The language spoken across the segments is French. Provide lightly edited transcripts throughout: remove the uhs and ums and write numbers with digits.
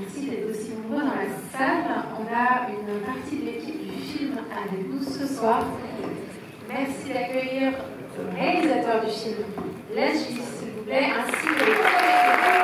Merci d'être aussi nombreux dans la salle. On a une partie de l'équipe du film avec nous ce soir. Merci d'accueillir le réalisateur du film, Leslie, s'il vous plaît, ainsi que les collègues.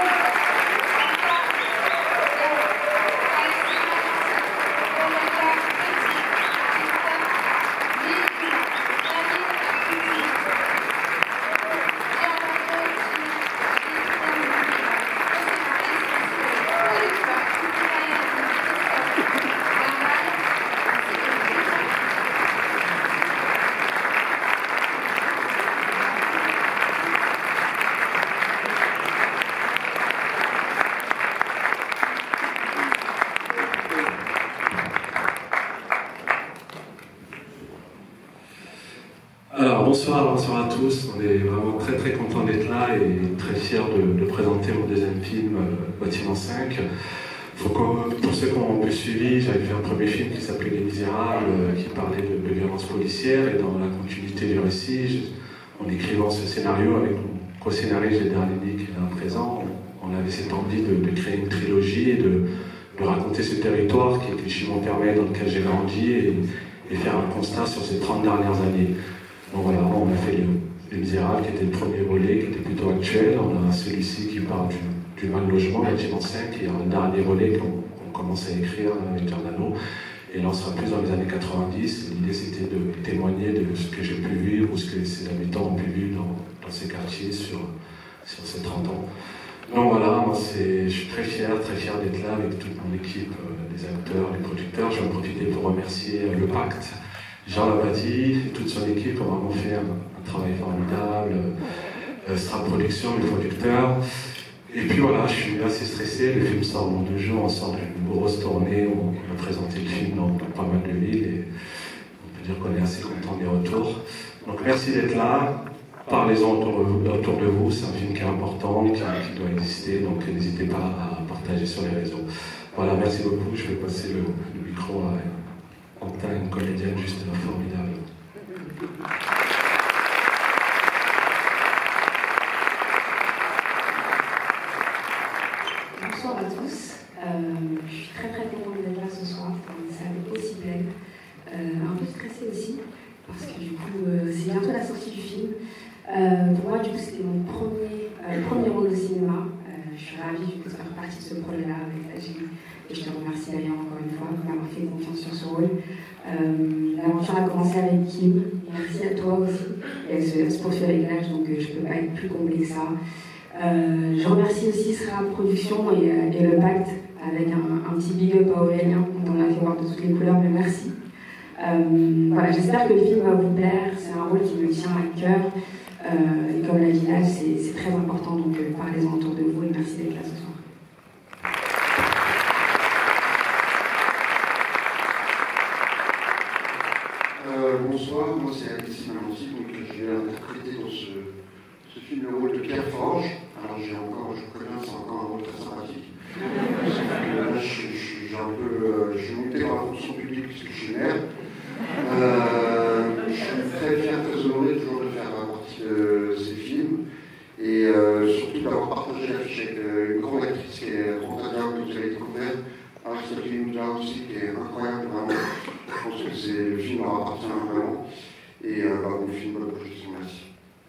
Bonsoir à tous, on est vraiment très contents d'être là et très fiers de présenter mon deuxième film, Bâtiment 5. Pour ceux qui ont suivi, j'avais fait un premier film qui s'appelait Les Misérables, qui parlait de violence policière, et dans la continuité du récit, en écrivant ce scénario avec mon co-scénariste Général Lénic qui est là présent, on avait cette envie de créer une trilogie et de raconter ce territoire qui est Clichy-Montfermeil dans lequel j'ai grandi et faire un constat sur ces 30 dernières années. Donc voilà, on a fait Les Misérables, qui était le premier volet, qui était plutôt actuel. On a celui-ci qui parle du mal logement, Bâtiment 5, qui est un dernier volet qu'on commence à écrire avec Giordano. Et là, on sera plus dans les années 90. L'idée, c'était de témoigner de ce que j'ai pu vivre ou ce que ces habitants ont pu vivre dans ces quartiers sur ces 30 ans. Donc voilà, moi, je suis très fier d'être là avec toute mon équipe, les acteurs, les producteurs. Je vais en profiter pour remercier le Pacte. Jean Labadie et toute son équipe ont vraiment fait un travail formidable, Strat Production, le producteur. Et puis voilà, je suis assez stressé, le film sort dans 2 jours, on sort d'une grosse tournée, on a présenté le film dans pas mal de villes et on peut dire qu'on est assez content des retours. Donc merci d'être là, parlez-en autour de vous, c'est un film qui est important, qui doit exister, donc n'hésitez pas à partager sur les réseaux. Voilà, merci beaucoup, je vais passer le micro à Quentin, une comédienne juste formidable. Bonsoir à tous. Je suis très contente d'être là ce soir dans une salle aussi pleine. Un peu stressée aussi, parce que du coup, c'est bientôt la sortie du film. Pour moi, du coup, c'était mon premier rôle au cinéma. Je suis ravie du coup de faire partie de ce projet-là avec la G. Et je te remercie d'ailleurs encore une fois de m'avoir fait confiance sur ce rôle. L'aventure a commencé avec Kim. Merci à toi aussi. Et elle se poursuit avec l'âge, donc je ne peux pas être plus comblée que ça. Je remercie aussi Strat Production et le Pacte, avec un petit big up à Aurélien, dont on a fait voir de toutes les couleurs, mais merci. Voilà, j'espère que le film va vous plaire. C'est un rôle qui me tient à cœur. Et comme l'a dit Lal, c'est très important, donc parlez-en autour de vous et merci d'être là ce soir. Bonsoir, moi c'est Alexis Malancy, donc je vais interpréter dans ce film le rôle de Pierre Forge. Alors je connais, c'est encore un rôle très sympathique. Là je suis monté par la fonction publique puisque je suis maire. Je suis très fier, très honoré toujours de faire partie de ces films et surtout d'avoir partagé l'affiche avec une grande actrice qui est Frontania, que vous avez découvert. Sophie Moudja aussi, qui est incroyable, vraiment. Je pense que le film leur appartient vraiment. Et bon film, bonne projection, merci.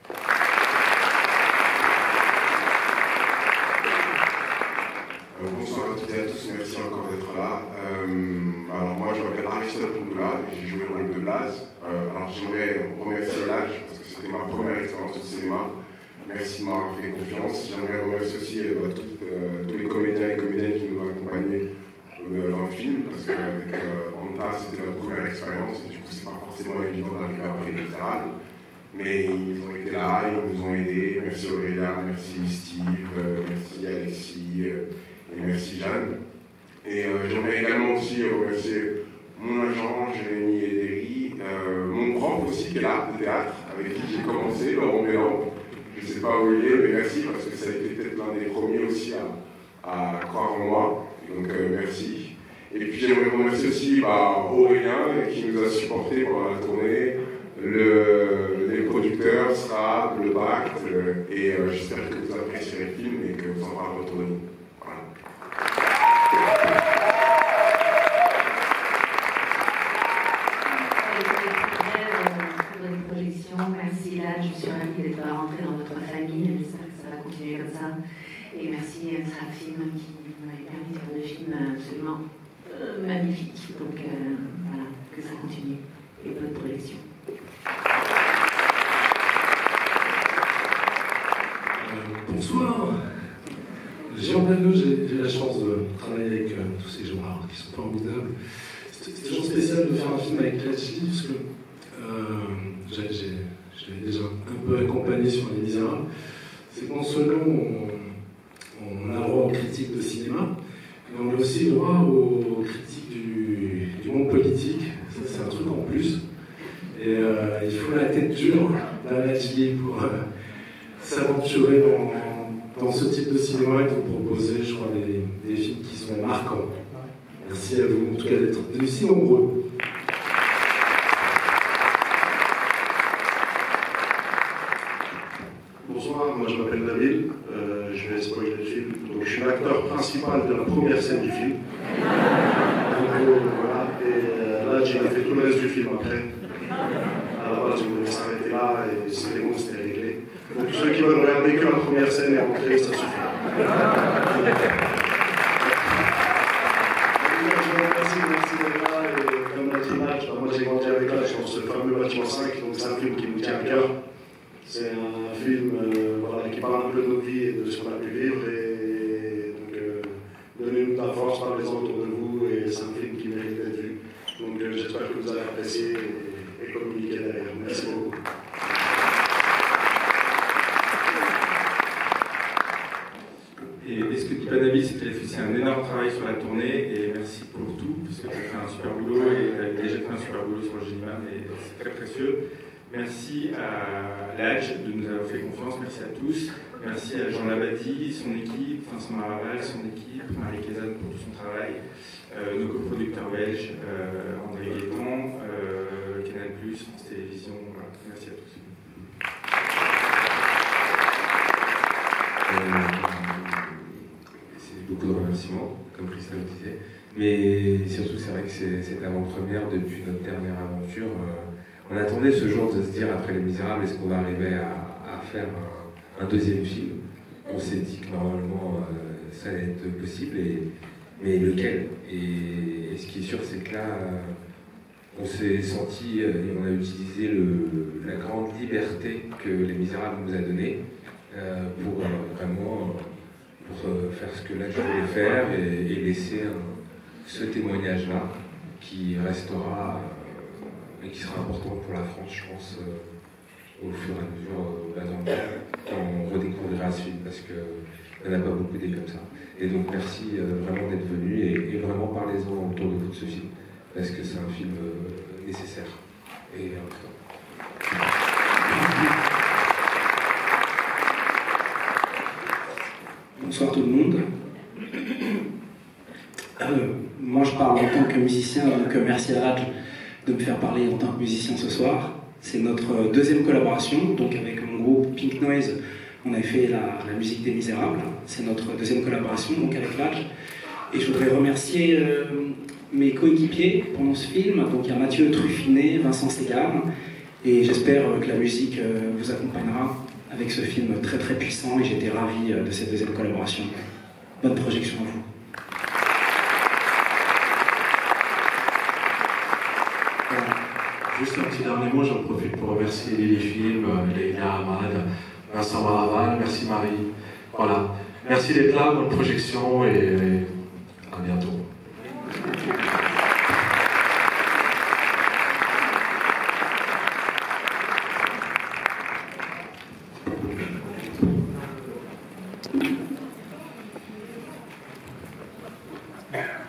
Bonsoir à toutes et à tous, merci encore d'être là. Alors moi je m'appelle Aristide Poudoula et j'ai joué le rôle de Blaze. Alors j'aimerais remercier l'âge parce que c'était ma première expérience au cinéma. Merci de m'avoir fait confiance. J'aimerais remercier aussi tous les comédiens et comédiennes qui nous ont accompagnés dans le film, parce qu'avec Anta, c'était notre première expérience, et du coup, c'est pas forcément évident d'arriver après les Misérables. Mais ils ont été là, ils nous ont aidés. Merci Aurélien, merci Steve, merci Alexis, et merci Jeanne. Et j'aimerais également aussi remercier mon agent, Jérémy Ederi, mon prof aussi, qui est là, de théâtre, avec qui j'ai commencé, Laurent Bélan. Je ne sais pas où il est, mais merci, parce que ça a été peut-être l'un des premiers aussi à croire en moi. Donc merci. Et puis j'aimerais remercier aussi Aurélien qui nous a supportés pendant la tournée, les producteurs, Strat, le Pacte, et j'espère que vous apprécierez le film et que vous en parlerez autour de nous. Voilà. Srafim qui m'avait permis de faire deux films absolument magnifiques. Donc voilà, que ça continue et bonne projection. Bonsoir. Jean Blanot, j'ai la chance de travailler avec tous ces gens-là qui sont formidables. C'est toujours spécial de faire un film avec Latchi parce que je l'ai déjà un peu accompagné sur Les Misérables. C'est qu'en solo, on a le droit aux critiques de cinéma, mais on a aussi le droit aux critiques du monde politique. Ça, c'est un truc en plus. Et il faut la tête dure d'un Latchi pour s'aventurer dans ce type de cinéma et de vous proposer, je crois, des films qui sont marquants. Merci à vous, en tout cas, d'être venus si nombreux. Bonsoir, moi je m'appelle Nabil, je vais spoiler le film. Donc je suis l'acteur principal de la première scène du film. Donc, voilà, et là j'ai fait tout le reste du film après. À la base, on devait s'arrêter là et c'était bon, c'était réglé. Donc ceux qui veulent regarder que la première scène et rentrer, ça suffit. Merci d'être là. Et comme l'a dit Matt, moi j'ai grandi avec là sur ce fameux bâtiment 5, donc c'est un film qui me tient à cœur. C'est un film voilà, qui parle un peu de nos vies et de ce qu'on a pu vivre. Et donc, donnez-nous de la force, parlez-en autour de vous. Et c'est un film qui mérite d'être vu. Donc, j'espère que vous allez apprécier et communiquer derrière. Merci beaucoup. Et ce que dit Nabil, c'est qu'elle a fait un énorme travail sur la tournée. Et merci pour tout, parce que tu as fait un super boulot. Et tu as déjà fait un super boulot sur le Géniman. Et c'est très précieux. Merci à l'ADJ de nous avoir fait confiance, merci à tous. Merci à Jean Labadie, son équipe, Vincent Maraval, son équipe, Marie Kézanne pour tout son travail, nos coproducteurs belges, André Guéton, Canal+, France Télévisions, voilà. Merci à tous. C'est beaucoup de remerciements, comme Christophe le disait, mais surtout c'est vrai que c'est avant-première depuis notre dernière aventure. On attendait ce jour de se dire, après Les Misérables, est-ce qu'on va arriver à faire un deuxième film? On s'est dit que normalement ça allait être possible, mais lequel? Et ce qui est sûr, c'est que là, on s'est senti et on a utilisé la grande liberté que Les Misérables nous a donnée pour vraiment faire ce que là je voulais faire et laisser ce témoignage-là qui restera et qui sera important pour la France, je pense, au fur et à mesure quand on redécouvrira ce film, parce qu'il n'y en a pas beaucoup des comme ça. Et donc merci vraiment d'être venu et vraiment parlez-en autour de vous de ce film, parce que c'est un film nécessaire et important. Bonsoir tout le monde. Moi je parle en tant que musicien, donc merci à Raj de me faire parler en tant que musicien ce soir. C'est notre deuxième collaboration, donc avec mon groupe Pink Noise, on avait fait la musique des Misérables. C'est notre deuxième collaboration, donc avec Raj. Et je voudrais remercier mes coéquipiers pendant ce film. Donc il y a Mathieu Truffinet, Vincent Ségard, et j'espère que la musique vous accompagnera avec ce film très très puissant, et j'étais ravi de cette deuxième collaboration. Bonne projection à vous. Juste un petit dernier mot, j'en profite pour remercier Lily Film, Leïla Ahmad, Vincent Maraval, merci Marie. Voilà. Merci d'être là, bonne projection et à bientôt. Yeah.